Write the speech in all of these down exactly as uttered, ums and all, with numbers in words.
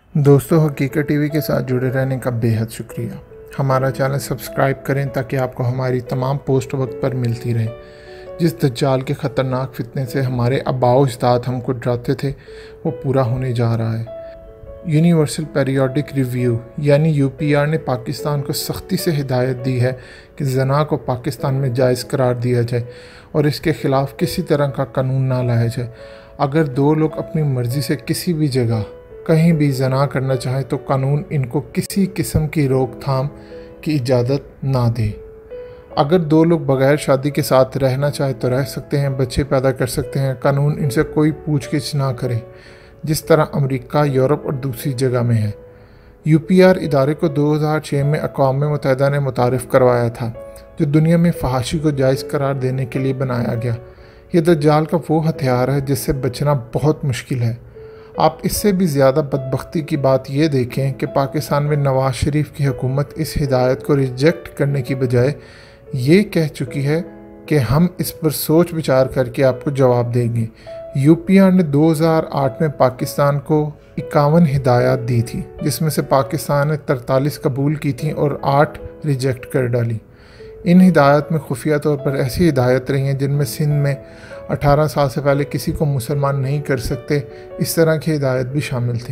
دوستو حقیقت T V کے ساتھ جڑے رہنے کا بے حد شکریہ۔ ہمارا چینل سبسکرائب کریں تاکہ آپ کو ہماری تمام پوسٹ وقت پر ملتی رہیں۔ جس دجال کے خطرناک فتنے سے ہمارے آباء و اجداد ہم کو ڈراتے تھے وہ پورا ہونے جا رہا ہے۔ یونیورسل پیریوڈک ریویو یعنی یو پی آر نے پاکستان کو سختی سے ہدایت دی ہے کہ زنا کو پاکستان میں جائز قرار دیا جائے اور اس کے خلاف کسی طرح کا قانون نہ لایا جائے۔ اگر دو لوگ اپنی مرضی سے کسی بھی جگہ کہیں بھی زنا کرنا چاہیں تو قانون ان کو کسی قسم کی روک تھام کی اجازت نہ دے۔ اگر دو لوگ بغیر شادی کے ساتھ رہنا چاہیں تو رہ سکتے ہیں، بچے پیدا کر سکتے ہیں، قانون ان سے کوئی پوچھ گچھ نہ کرے، جس طرح امریکہ، یورپ اور دوسری جگہ میں ہے۔ یو پی آر ادارے کو دو ہزار چھ میں اقوام متحدہ نے متعارف کروایا تھا، جو دنیا میں فحاشی کو جائز قرار دینے کے لیے بنایا گیا۔ یہ دجال کا وہ ہتھیار ہے جس سے بچنا بہت مشکل ہے۔ آپ اس سے بھی زیادہ بدبختی کی بات یہ دیکھیں کہ پاکستان میں نواز شریف کی حکومت اس ہدایت کو ریجیکٹ کرنے کی بجائے یہ کہہ چکی ہے کہ ہم اس پر سوچ بچار کر کے آپ کو جواب دیں گے۔ یو پی آر نے دو ہزار آٹھ میں پاکستان کو اکاون ہدایات دی تھی، جس میں سے پاکستان نے ترتالیس قبول کی تھیں اور آٹھ ریجیکٹ کر ڈالی۔ ان ہدایات میں خفیہ طور پر ایسی ہدایت رہی ہیں جن میں سندھ میں اٹھارہ سال سے پہلے کسی کو مسلمان نہیں کر سکتے، اس طرح کی ہدایت بھی شامل تھی۔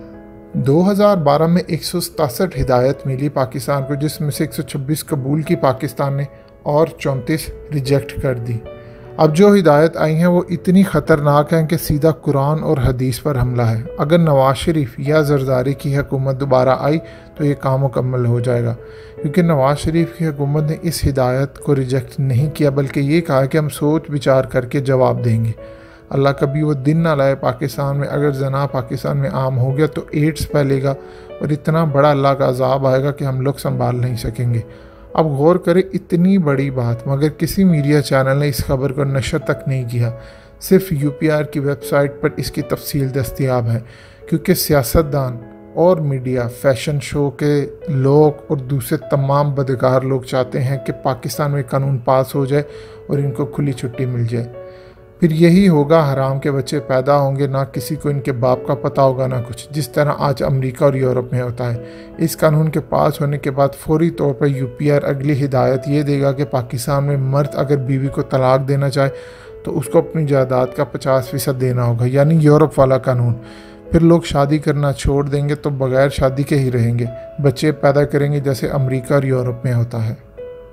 دو ہزار بارہ میں ایک سو ستاسٹھ ہدایت ملی پاکستان کو، جس میں سے ایک سو چھبیس قبول کی پاکستان نے اور چونتیس ریجیکٹ کر دی۔ اب جو ہدایت آئی ہیں وہ اتنی خطرناک ہیں کہ سیدھا قرآن اور حدیث پر حملہ ہے۔ اگر نواز شریف یا زرداری کی حکومت دوبارہ آئی تو یہ کام مکمل ہو جائے گا، کیونکہ نواز شریف کی حکومت نے اس ہدایت کو ریجیکٹ نہیں کیا بلکہ یہ کہا کہ ہم سوچ بچار کر کے جواب دیں گے۔ اللہ کبھی وہ دن نہ لائے پاکستان میں اگر زنا پاکستان میں عام ہو گیا تو ایڈز پھیلے گا اور اتنا بڑا اللہ کا عذاب آئے گا کہ ہم لوگ سنبھال نہیں سکیں گے۔ اب غور کریں، اتنی بڑی بات مگر کسی میڈیا چینل نے اس خبر کو نشر تک نہیں کیا۔ صرف یو پی آر کی ویب سائٹ پر اس کی تفصیل دستیاب ہے، کیونکہ سیاستدان اور میڈیا، فیشن شو کے لوگ اور دوسرے تمام بدکار لوگ چاہتے ہیں کہ پاکستان میں قانون پاس ہو جائے اور ان کو کھلی چھٹی مل جائے۔ پھر یہی ہوگا، حرام کے بچے پیدا ہوں گے، نہ کسی کو ان کے باپ کا پتہ ہوگا نہ کچھ، جس طرح آج امریکہ اور یورپ میں ہوتا ہے۔ اس قانون کے پاس ہونے کے بعد فوری طور پر یو پی آر اگلی ہدایت یہ دے گا کہ پاکستان میں مرد اگر بیوی کو طلاق دینا چاہے تو اس کو اپنی جائیداد کا پچاس فیصد دینا ہوگا، یعنی یورپ والا قانون۔ پھر لوگ شادی کرنا چھوڑ دیں گے تو بغیر شادی کے ہی رہیں گے، بچے پیدا کریں گے جیسے امریکہ اور یورپ میں ہوتا ہے۔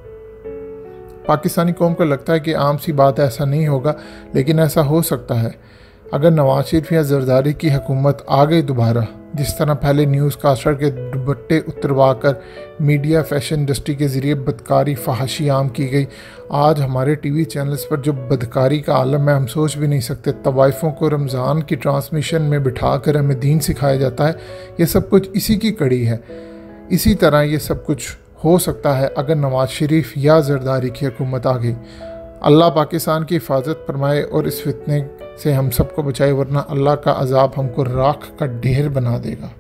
پاکستانی قوم کو لگتا ہے کہ عام سی بات ایسا نہیں ہوگا، لیکن ایسا ہو سکتا ہے اگر نواز شریف یا زرداری کی حکومت آ گئی دوبارہ۔ جس طرح پہلے نیوز کاسٹر کے دوپٹے اتروا کر میڈیا فیشن انڈسٹری کے ذریعے بدکاری فحاشی عام کی گئی، آج ہمارے ٹی وی چینلز پر جو بدکاری کا عالم ہے ہم سوچ بھی نہیں سکتے۔ طوائفوں کو رمضان کی ٹرانسمیشن میں بٹھا کر ہمیں دین سکھایا جاتا ہے، یہ سب کچھ اسی کی کڑی ہے۔ اسی طرح یہ سب کچھ ہو سکتا ہے اگر نواز شریف یا زرداری کی حکومت آ گئی۔ اللہ پاکستان کی حفاظت فرمائے اور اس فتنے سے ہم سب کو بچائے، ورنہ اللہ کا عذاب ہم کو راکھ کا ڈھیر بنا دے گا۔